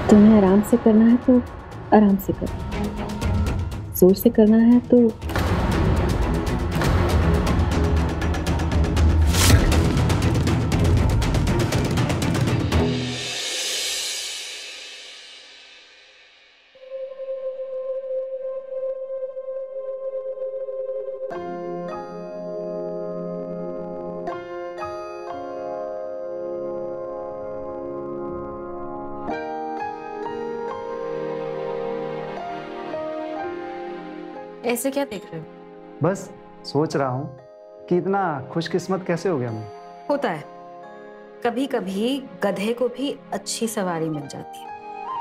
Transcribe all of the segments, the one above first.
तुम्हें आराम से करना है तो आराम से करो, जोर से करना है तो ऐसे क्या देख रहे हो? बस सोच रहा हूँ कि इतना खुशकिस्मत कैसे हो गया मैं। होता है, कभी कभी गधे को भी अच्छी सवारी मिल जाती है।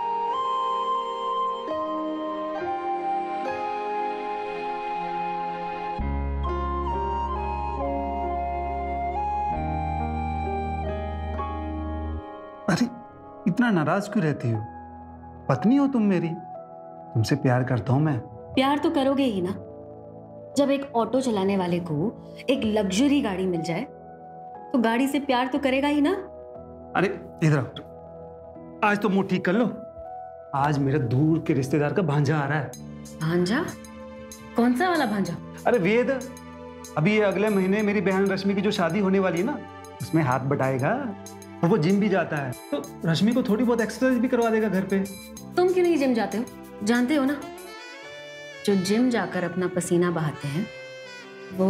अरे इतना नाराज क्यों रहती हो? पत्नी हो तुम मेरी, तुमसे प्यार करता हूँ मैं। प्यार तो करोगे ही ना। जब एक ऑटो चलाने वाले को एक लग्जरी गाड़ी मिल जाए तो गाड़ी से प्यार तो करेगा ही ना। अरे इधर आओ, आज तो मुंह ठीक कर लो। आज मेरे दूर के रिश्तेदार का भांजा आ रहा है। भांजा? कौन सा वाला भांजा? अरे वेद, अभी ये अगले महीने मेरी बहन रश्मि की जो शादी होने वाली है ना, उसमें हाथ बटाएगा और वो जिम भी जाता है, तो रश्मि को थोड़ी बहुत एक्सरसाइज भी करवा देगा घर पे। तुम क्यों नहीं जिम जाते हो? जानते हो ना, जो जिम जाकर अपना पसीना बहाते हैं वो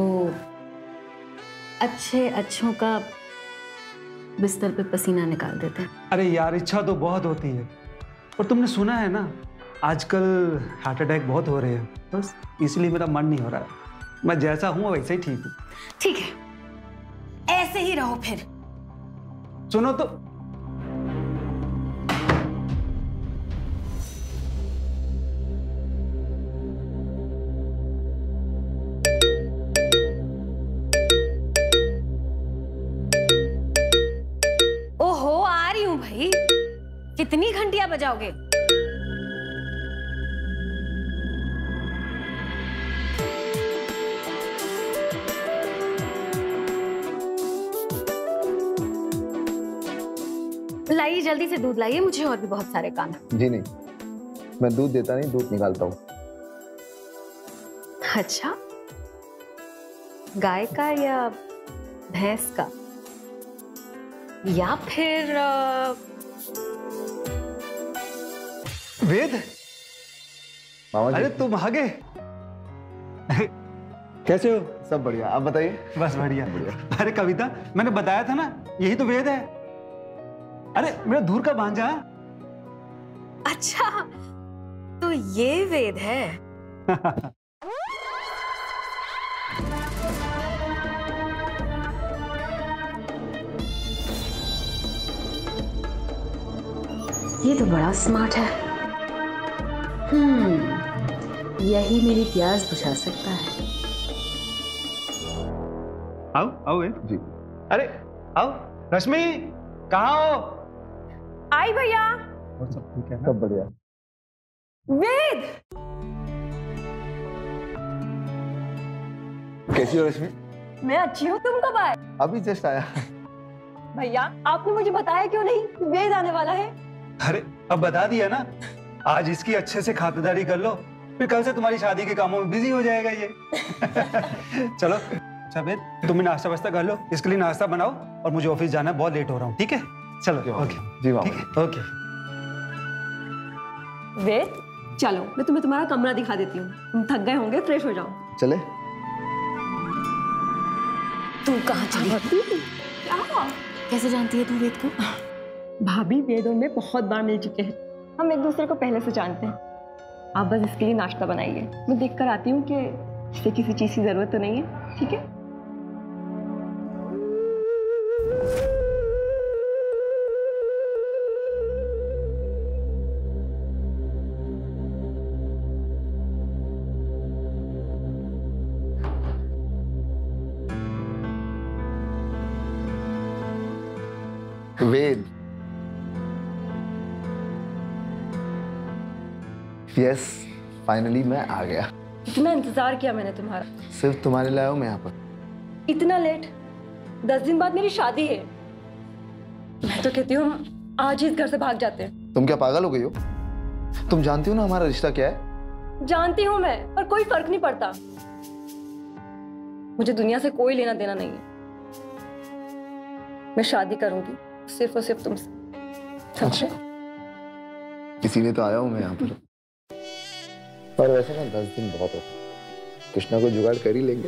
अच्छों का बिस्तर पे पसीना निकाल देते हैं। अरे यार, इच्छा तो बहुत होती है, और तुमने सुना है ना आजकल हार्ट अटैक बहुत हो रहे हैं, बस इसलिए मेरा मन नहीं हो रहा है। मैं जैसा हूँ वैसे ही ठीक हूँ। ठीक है, ऐसे ही रहो फिर। सुनो तो, ओहो, आ रही हूँ भाई। कितनी घंटियां बजाओगे? लाइए, जल्दी से दूध लाइए, मुझे और भी बहुत सारे काम हैं। जी नहीं, मैं दूध देता नहीं, दूध निकालता हूँ। अच्छा, गाय का या भैंस का, या फिर वेद, मामा जी, अरे तुम आ गए। कैसे हो? सब बढ़िया, आप बताइए। बस बढ़िया। अरे कविता, मैंने बताया था ना, यही तो वेद है। अरे मेरा दूर का भांजा। अच्छा, तो ये वेद है। ये तो बड़ा स्मार्ट है। यही मेरी प्यास बुझा सकता है। आओ आओ वेद जी। अरे आओ। रश्मि, कहाँ हो? आई भैया। और सब ठीक है ना? सब बढ़िया। वेद, कैसी हो रश्मि? मैं अच्छी हूँ, तुम कब आए? अभी जस्ट आया। भैया, आपने मुझे बताया क्यों नहीं? वेद आने वाला है। अरे अब बता दिया ना, आज इसकी अच्छे से खातिरदारी कर लो, फिर कल से तुम्हारी शादी के कामों में बिजी हो जाएगा ये। चलो अच्छा वेद, तुम भी नाश्ता वास्ता कर लो, इसके लिए नाश्ता बनाओ, और मुझे ऑफिस जाना है, बहुत लेट हो रहा हूँ। ठीक है, चलो। ओके जी मामा। ठीक है, ओके। वेद, चलो मैं तुम्हें तुम्हारा कमरा दिखा देती हूँ। तुम थक गए होंगे, फ्रेश हो जाओ। चले। तू कहाँ चली? क्या? कैसे जानती है तू वेद को? भाभी वेद और मैं बहुत बार मिल चुके हैं, हम एक दूसरे को पहले से जानते हैं। आप बस इसके लिए नाश्ता बनाइए, मैं देख कर आती हूँ कि इसे किसी चीज की जरूरत तो नहीं है। ठीक है? वेद, यस, फाइनली मैं आ गया। इतना इंतजार किया मैंने तुम्हारा। सिर्फ तुम्हारे लिए आया हूँ मैं यहाँ पर। इतना लेट? 10 दिन बाद मेरी शादी है। मैं तो कहती हूँ हम आज ही इस घर से भाग जाते हैं। तुम क्या पागल हो गई हो? तुम जानती हो ना हमारा रिश्ता क्या है? जानती हूँ मैं, पर कोई फर्क नहीं पड़ता। मुझे दुनिया से कोई लेना देना नहीं है। मैं शादी करूंगी सिर्फ और सिर्फ तुमसे। अच्छा, इसीलिए तो आया हूँ मैं यहाँ पर। पर वैसे ना 10 दिन बहुत हो, कृष्णा को जुगाड़ कर ही लेंगे।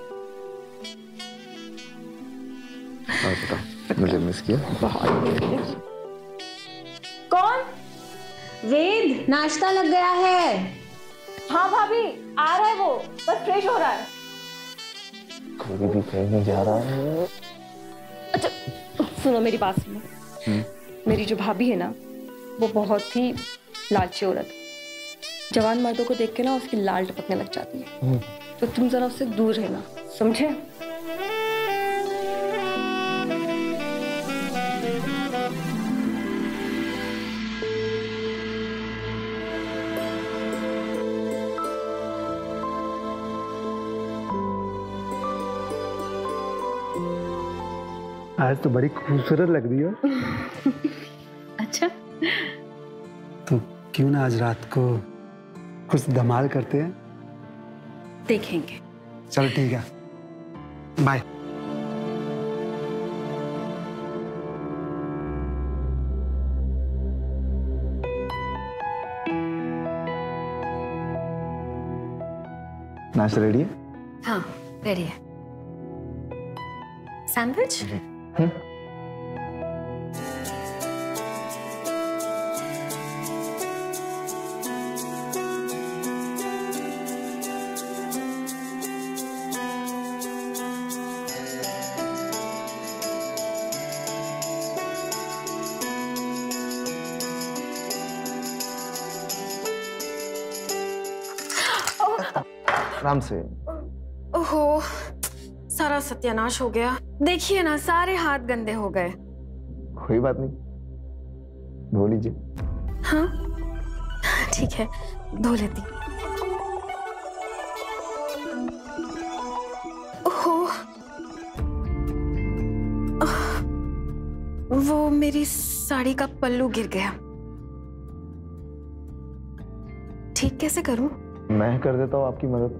मुझे मिस किया बहुत। कौन? वेद, नाश्ता लग गया है। हाँ भाभी, आ रहा है वो, बस फ्रेश हो रहा है। कोई भी कहीं नहीं जा रहा है। अच्छा सुनो, मेरी बात सुनो। मेरी जो भाभी है ना, वो बहुत ही लालची औरत है। जवान मर्दों को देख के ना उसकी लाल टपकने लग जाती है। तो तुम जरा उससे दूर रहना, समझे? आज तो बड़ी खूबसूरत लग रही हो। अच्छा, तो क्यों ना आज रात को कुछ धमाल करते हैं? देखेंगे। चलो ठीक है, बाय। नाश्ता रेडी है? हाँ, रेडी है। सैंडविच? आराम से। ओहो, सारा सत्यानाश हो गया। देखिए ना, सारे हाथ गंदे हो गए। कोई बात नहीं, धो लीजिए। हाँ ठीक है, धो लेती। ओहो, वो मेरी साड़ी का पल्लू गिर गया। ठीक कैसे करूं? मैं कर देता हूँ आपकी मदद।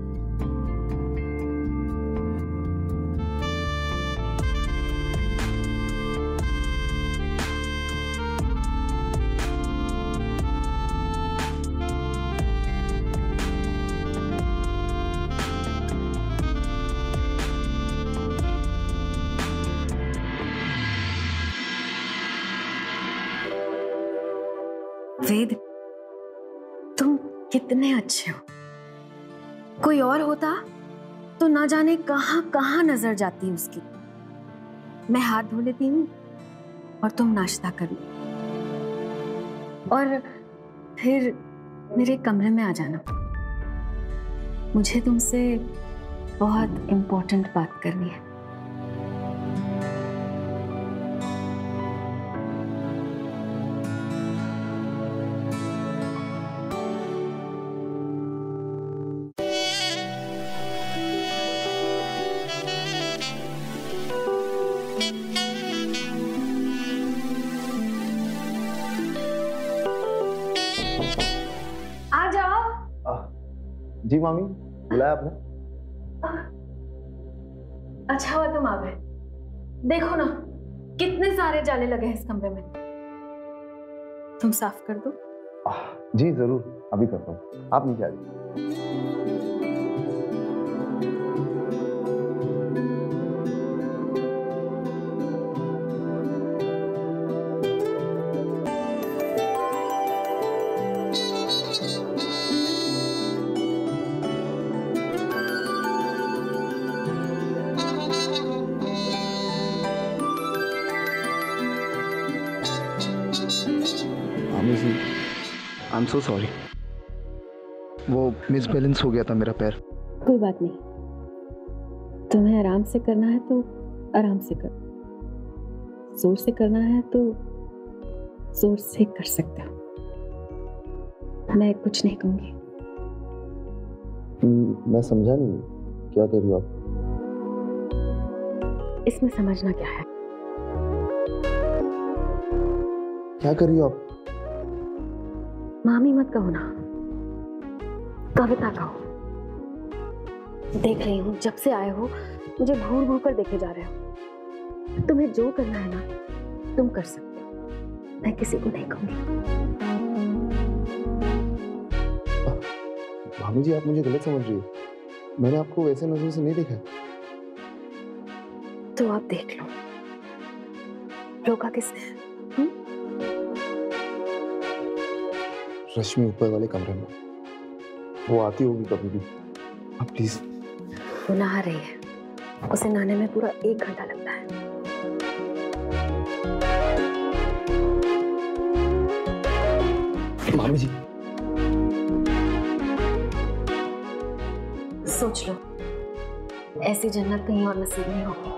वेद, तुम कितने अच्छे हो। कोई और होता तो ना जाने कहां कहां नजर जाती उसकी। मैं हाथ धो लेती हूँ और तुम नाश्ता कर लो, और फिर मेरे कमरे में आ जाना। मुझे तुमसे बहुत इंपॉर्टेंट बात करनी है। जी मामी, बुलाया आपने? अच्छा हुआ तुम आ गए। देखो ना, कितने सारे जाले लगे हैं इस कमरे में। तुम साफ कर दो। जी जरूर, अभी करता हूँ। आप नीचे आ जाइए। आई एम सो सॉरी, वो मिसबैलेंस हो गया था मेरा पैर। कोई बात नहीं, तुम्हें आराम से करना है तो आराम से करो, जोर से करना है तो जोर से कर सकते हो। मैं कुछ नहीं कहूंगी। मैं समझा नहीं, क्या कह रही हो आप? इसमें समझना क्या है? क्या कर रही हो आप? मामी मत कहो ना, कविता कहो। देख रही हूँ जब से आए हो मुझे घूर घूर कर देखे जा रहे हो। तुम्हें जो करना है ना तुम कर सकते हो, मैं किसी को नहीं कहूंगी। भाभी जी आप मुझे गलत समझ रही हो, मैंने आपको वैसे नजरों से नहीं देखा। तो आप देख लो, रोका किसने? रश्मि ऊपर वाले कमरे में, वो आती होगी कभी भी। आप प्लीज। वो नहा रही है, उसे नहाने में पूरा 1 घंटा लगता है। मामी जी सोच लो, ऐसी जन्नत कहीं और नसीब नहीं होगी।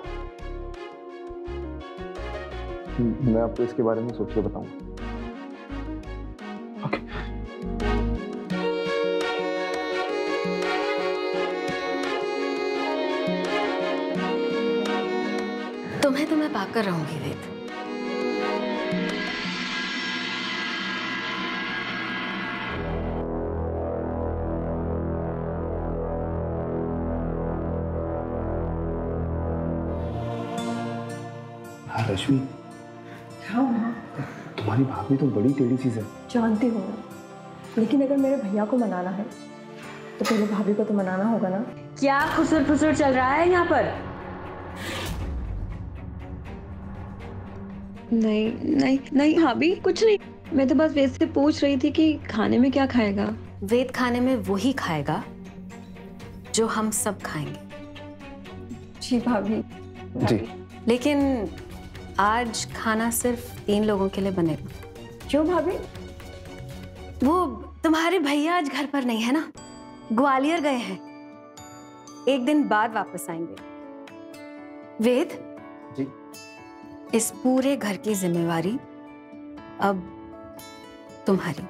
मैं आपको इसके बारे में सोच के बताऊंगा। ओके। तुम्हें तो मैं पाकर रहूंगी वेद। हाँ रश्मि, तुम्हारी भाभी तो बड़ी टेढ़ी चीज है। जानती हूँ, लेकिन अगर मेरे भैया को मनाना है तो पहले भाभी को तो मनाना होगा ना। क्या खुसुर फुसुर चल रहा है यहाँ पर? नहीं नहीं नहीं भाभी, कुछ नहीं। मैं तो बस वैसे पूछ रही थी कि खाने में क्या खाएगा। वेद खाने में वही खाएगा जो हम सब खाएंगे। जी भाभी। जी। लेकिन आज खाना सिर्फ 3 लोगों के लिए बनेगा। क्यों भाभी? वो तुम्हारे भैया आज घर पर नहीं है ना, ग्वालियर गए हैं, 1 दिन बाद वापस आएंगे। वेद जी। इस पूरे घर की जिम्मेवारी अब तुम्हारी।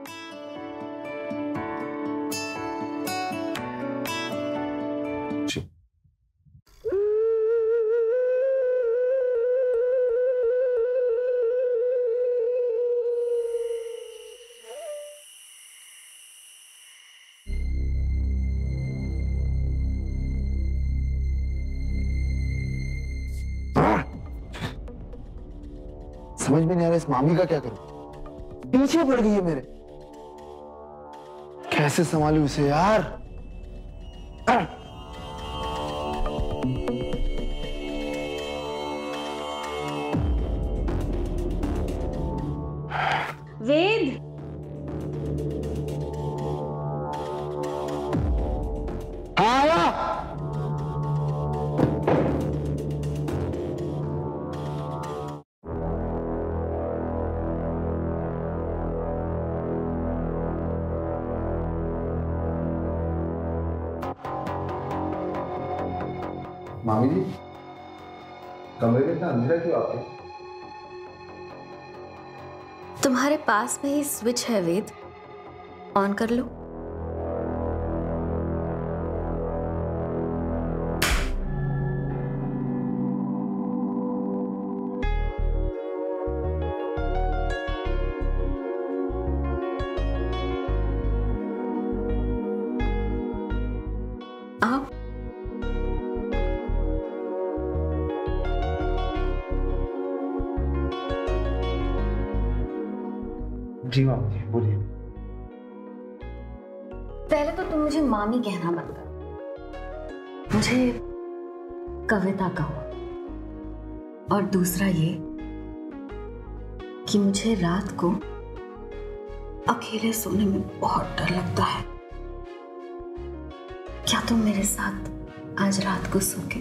समझ में नहीं आ रहा इस मामी का क्या करूं, पीछे पड़ गई है मेरे। कैसे संभालूं इसे यार। वेद, आया। मामी जी, कमरे में इतना अंधेरा क्यों आपके? तुम्हारे पास में ही स्विच है वेद, ऑन कर लो। आओ। जी मामी जी बोलिए। पहले तो तुम मुझे मामी कहना बंद करो, मुझे कविता कहो। और दूसरा ये कि मुझे रात को अकेले सोने में बहुत डर लगता है। क्या तुम मेरे साथ आज रात को सोओगे?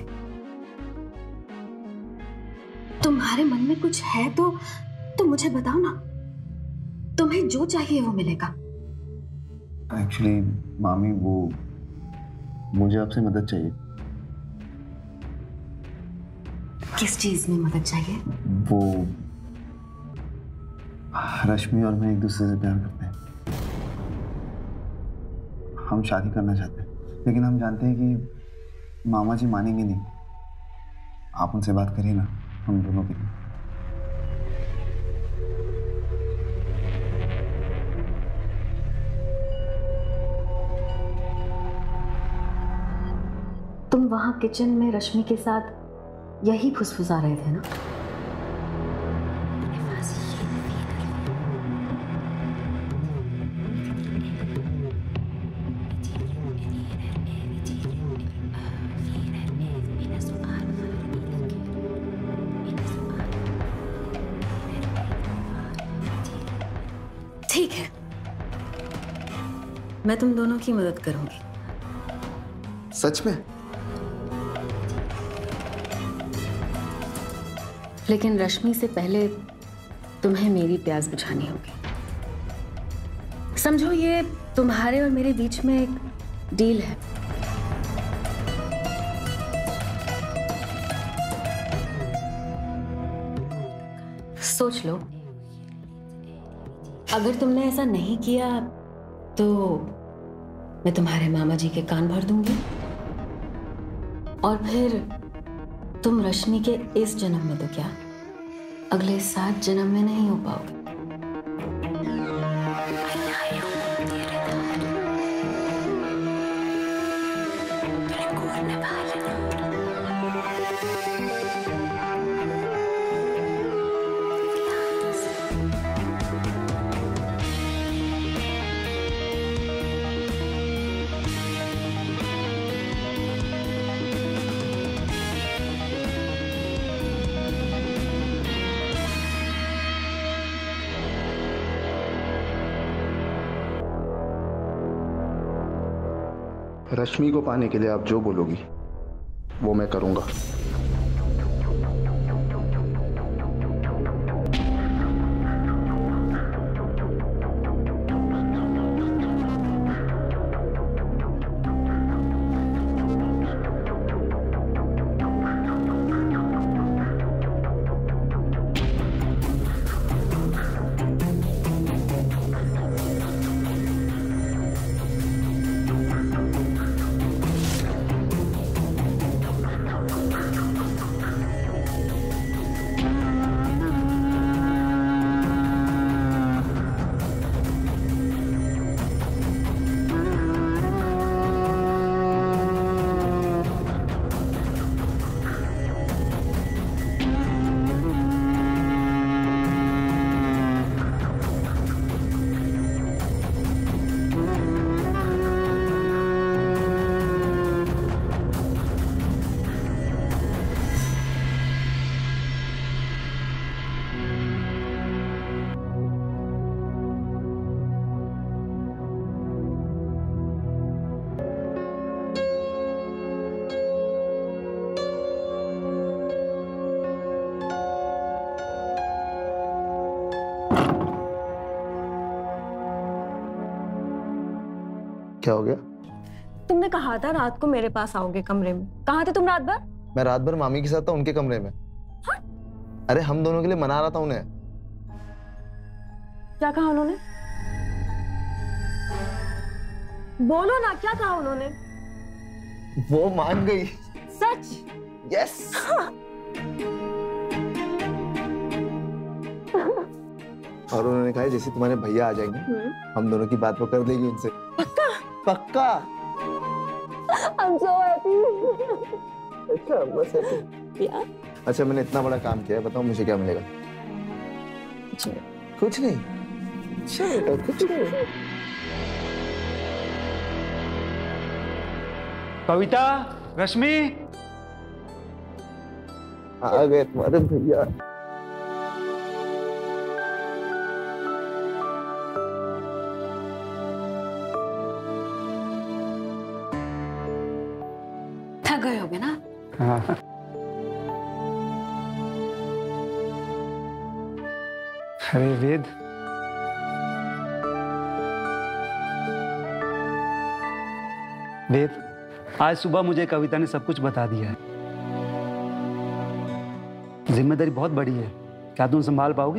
तुम्हारे मन में कुछ है तो मुझे बताओ ना, तुम्हें जो चाहिए वो मिलेगा। एक्चुअली मामी वो मुझे आपसे मदद चाहिए। किस चीज में मदद चाहिए? वो रश्मि और मैं एक दूसरे से प्यार करते हैं। हम शादी करना चाहते हैं, लेकिन हम जानते हैं कि मामा जी मानेंगे नहीं। आप उनसे बात करिए ना, हम दोनों के लिए। तुम वहां किचन में रश्मि के साथ यही फुसफुसा रहे थे ना? ठीक है, मैं तुम दोनों की मदद करूंगी। सच में? लेकिन रश्मि से पहले तुम्हें मेरी प्यास बुझानी होगी। समझो ये तुम्हारे और मेरे बीच में एक डील है। सोच लो, अगर तुमने ऐसा नहीं किया तो मैं तुम्हारे मामा जी के कान भर दूंगी और फिर तुम रश्मि के इस जन्म में तो क्या, अगले 7 जन्म में नहीं हो पाओगे। रश्मि को पाने के लिए आप जो बोलोगी वो मैं करूंगा। क्या हो गया? तुमने कहा था रात को मेरे पास आओगे कमरे में। कहाँ थे तुम रात भर? मैं रात भर मामी के साथ था उनके कमरे में। हाँ? अरे हम दोनों के लिए मना रहा था उन्हें। क्या कहा उन्होंने? बोलो ना, क्या कहा उन्होंने? वो मान गई। सच? यस। और उन्होंने कहा जैसे तुम्हारे भैया आ जाएंगे हम दोनों की बात वो कर देगी उनसे। पक्का? पक्का। I'm so happy. अच्छा बस happy। Yeah. अच्छा मैंने इतना बड़ा काम किया है, बताओ मुझे क्या मिलेगा? कुछ नहीं। अच्छा बेटा कुछ नहीं। कविता, रश्मि आ गए तुम्हारे भैया। थक गए होगे ना? हाँ। अरे वेद, वेद आज सुबह मुझे कविता ने सब कुछ बता दिया है। जिम्मेदारी बहुत बड़ी है, क्या तुम संभाल पाओगे?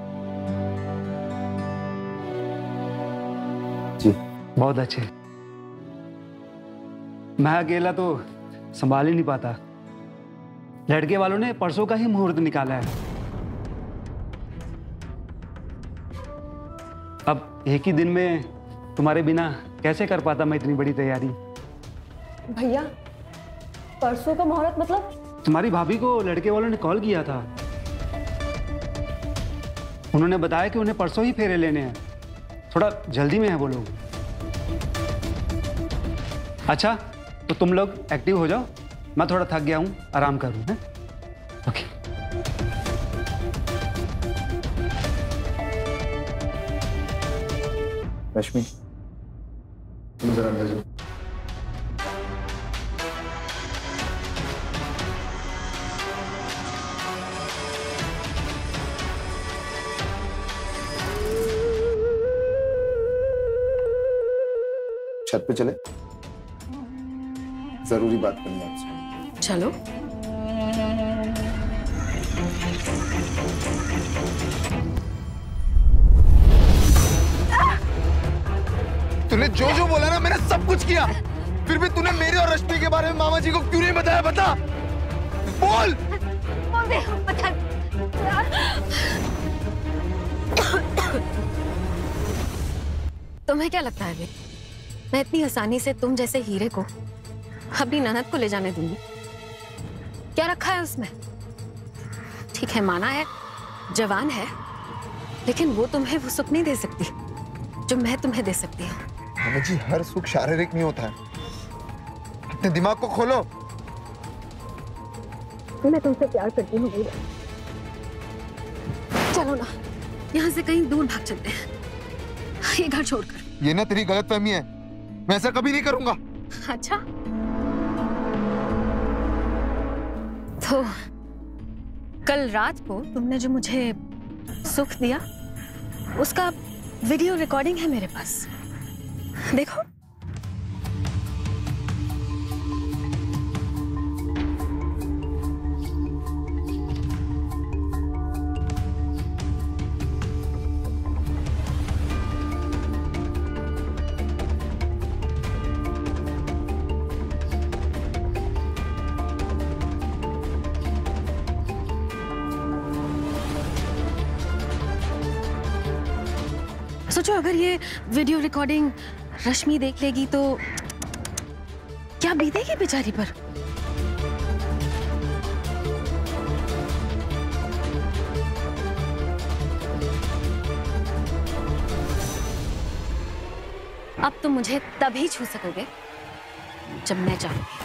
जी। बहुत अच्छे। मैं अकेला तो संभाल ही नहीं पाता। लड़के वालों ने परसों का ही मुहूर्त निकाला है। अब एक ही दिन में तुम्हारे बिना कैसे कर पाता मैं इतनी बड़ी तैयारी? भैया, परसों का मुहूर्त मतलब? तुम्हारी भाभी को लड़के वालों ने कॉल किया था। उन्होंने बताया कि उन्हें परसों ही फेरे लेने हैं, थोड़ा जल्दी में है वो लोग। अच्छा तो तुम लोग एक्टिव हो जाओ, मैं थोड़ा थक गया हूँ, आराम करूँ हैं? ओके। रश्मि तुम जरा अंदर जाओ। छत पे चले, जरूरी बात करनी है आपसे। चलो। तूने जो जो बोला ना, मैंने सब कुछ किया, फिर भी तूने मेरे और रश्मि के बारे में मामा जी को क्यों नहीं बताया? बता, बोल। तुम्हें क्या लगता है मैं इतनी आसानी से तुम जैसे हीरे को अपनी ननद को ले जाने दूंगी? क्या रखा है उसमें? ठीक है, माना है जवान है, लेकिन वो तुम्हें वो सुख नहीं दे सकती जो मैं तुम्हें दे सकती हूँ। मामा जी, हर सुख शारीरिक नहीं होता है, अपने दिमाग को खोलो। मैं तुमसे प्यार करती हूँ। चलो ना, यहाँ से कहीं दूर भाग चलते हैं, ये घर छोड़कर। ये ना तेरी गलतफहमी है, मैं ऐसा कभी नहीं करूंगा। अच्छा, तो कल रात को तुमने जो मुझे सुख दिया उसका वीडियो रिकॉर्डिंग है मेरे पास, देखो। सोचो अगर ये वीडियो रिकॉर्डिंग रश्मि देख लेगी तो क्या बीतेगी बेचारी पर? अब तुम मुझे तभी छू सकोगे जब मैं चाहूंगी।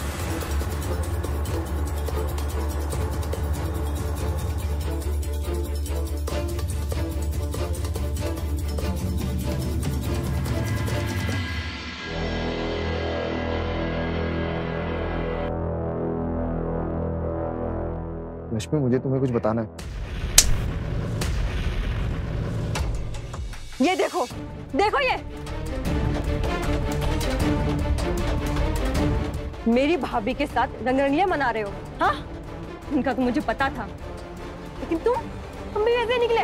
रश्मि, मुझे तुम्हें कुछ बताना है। ये देखो, देखो ये मेरी भाभी के साथ रंगरलियां मना रहे हो। हाँ, इनका तो मुझे पता था, लेकिन तुम भी ऐसे निकले।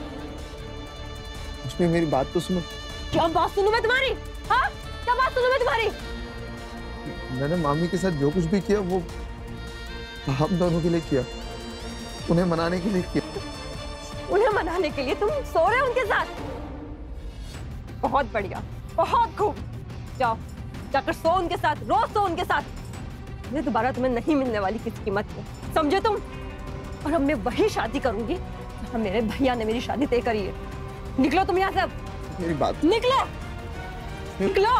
रश्मि, मेरी बात तो सुनो। क्या बात सुनूं मैं तुम्हारी? हाँ, क्या बात सुनूं मैं तुम्हारी? मैंने मामी के साथ जो कुछ भी किया वो हम दोनों के लिए किया, उन्हें मनाने के लिए किया। उन्हें मनाने के लिए तुम सो रहे हो उनके साथ? बहुत बढ़िया, बहुत खूब। जाओ, जाकर सो उनके साथ, रोज सो उनके साथ। मैं दोबारा तुम्हें नहीं मिलने वाली किसी कीमत में, समझे तुम? और अब मैं वही शादी करूंगी जहां मेरे भैया ने मेरी शादी तय करी है। निकलो तुम यहाँ से अब। मेरी बात, निकलो, निकलो।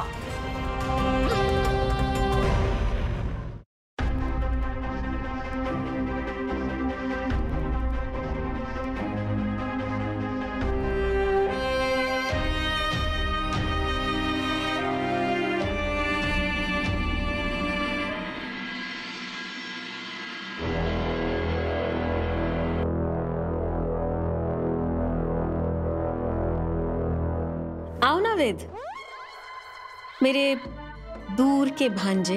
आओ ना वेद, मेरे दूर के भांजे।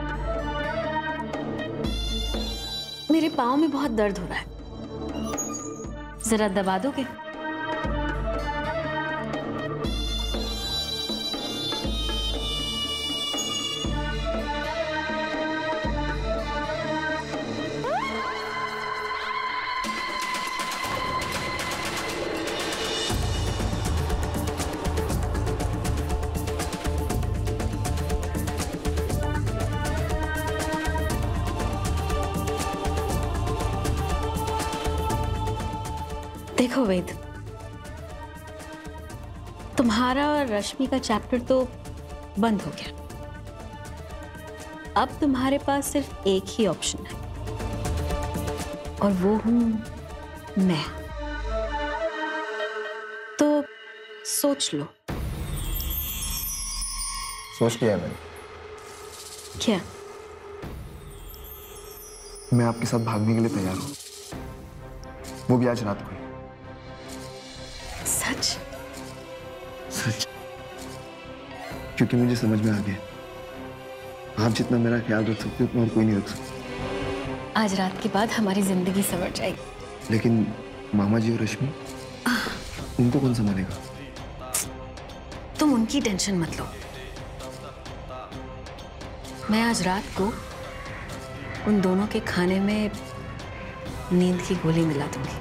मेरे पाँव में बहुत दर्द हो रहा है, जरा दबा दोगे? देखो वेद, तुम्हारा और रश्मि का चैप्टर तो बंद हो गया। अब तुम्हारे पास सिर्फ एक ही ऑप्शन है और वो हूं मैं। तो सोच लो। सोच लिया मैंने। क्या? मैं आपके साथ भागने के लिए तैयार हूं, वो भी आज रात को। सच? सच, क्योंकि मुझे समझ में आ गया, आप जितना मेरा ख्याल रख सकते हो उतना और कोई नहीं रख सकता। आज रात के बाद हमारी जिंदगी संवर जाएगी। लेकिन मामा जी और रश्मि, उनको कौन संभालेगा? तुम उनकी टेंशन मत लो। मैं आज रात को उन दोनों के खाने में नींद की गोली मिला दूंगी।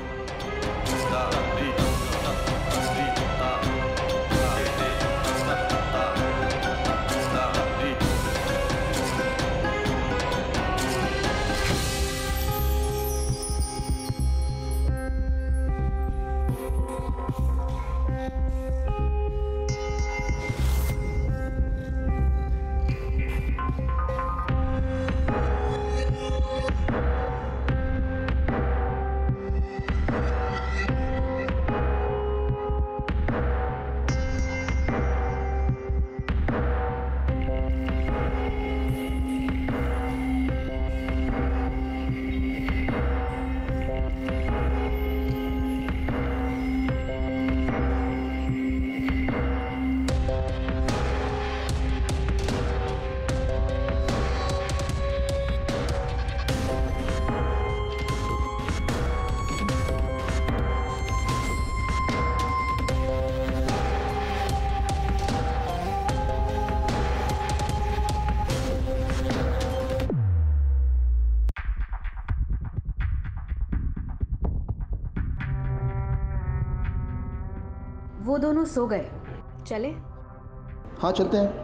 वो दोनों सो गए, चले? हाँ चलते हैं।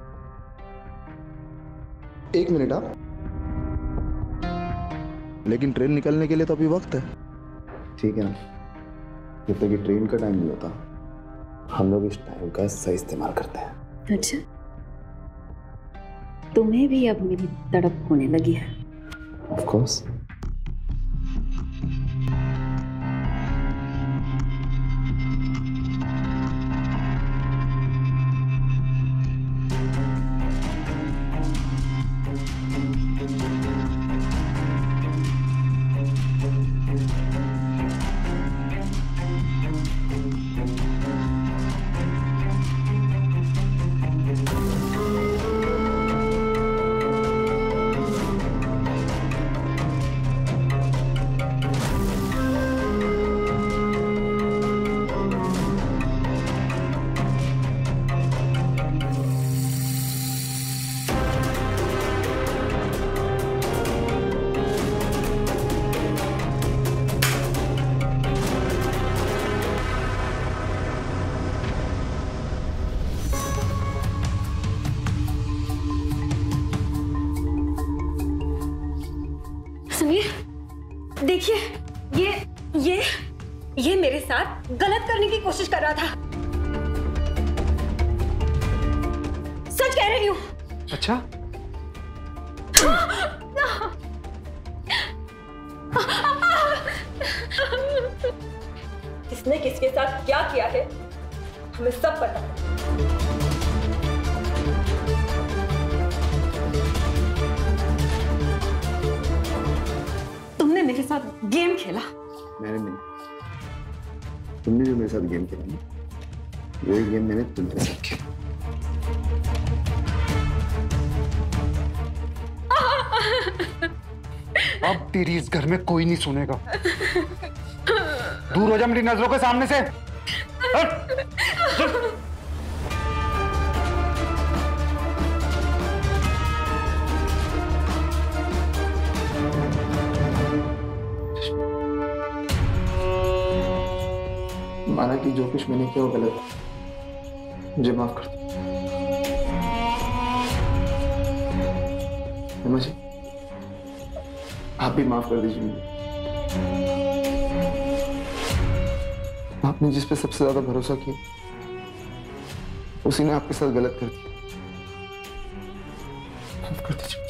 एक मिनट आप, लेकिन ट्रेन निकलने के लिए तो अभी वक्त है। ठीक है ना, जब तक ये ट्रेन का टाइम नहीं होता हम लोग इस टाइम का सही इस्तेमाल करते हैं। अच्छा, तुम्हें भी अब मेरी तड़प होने लगी है? Of course. देखिए, ये मेरे साथ गलत करने की कोशिश कर रहा था। सच कह रही हूँ। अच्छा? किसने किसके साथ क्या किया है हमें सब पता है। तुमने मेरे साथ गेम खेला। मैंने नहीं, तुमने जो मेरे साथ गेम खेला ना, वही गेम मैंने तुम्हारे साथ खेला। अब तेरी इस घर में कोई नहीं सुनेगा। दूर हो जा मेरी नजरों के सामने से। माना कि जो कुछ मैंने किया वो गलत है, मुझे माफ कर दो। मुझे आप भी माफ कर दीजिए मुझे। आपने जिस पे सबसे ज्यादा भरोसा किया उसी ने आपके साथ गलत कर दिया। माफ कर दीजिए।